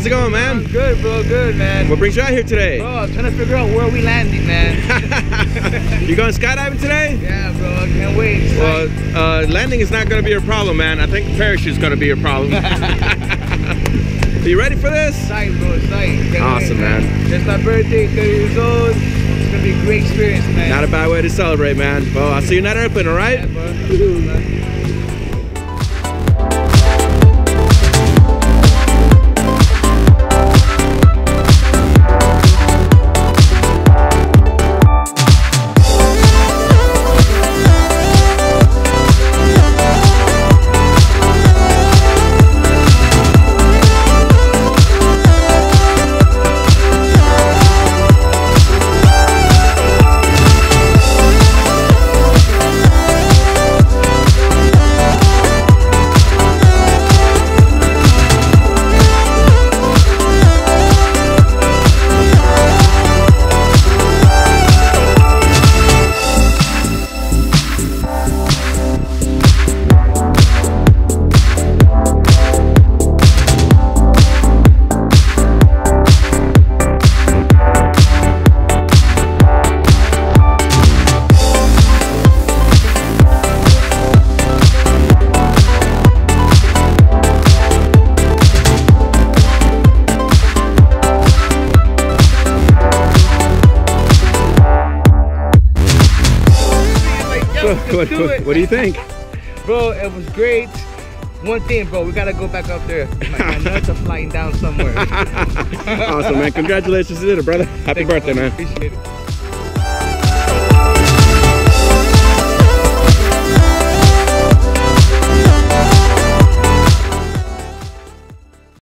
How's it going, man? Good, bro. Good, man. What brings you out here today? Bro, I'm trying to figure out where we landing, man. You going skydiving today? Yeah, bro. I can't wait. Well, landing is not going to be your problem, man. I think the parachute's going to be your problem. Are you ready for this? Excited, bro. Excited. Awesome, man. It's my birthday, 30 years old. It's going to be a great experience, man. Not a bad way to celebrate, man. Well, I'll see you in that airplane, all right? Yeah, bro. What do you think? Bro, it was great. One thing, bro, we gotta go back up there. My nuts are flying down somewhere. Awesome, man. Congratulations. You did it, brother. Happy birthday, man. Appreciate it.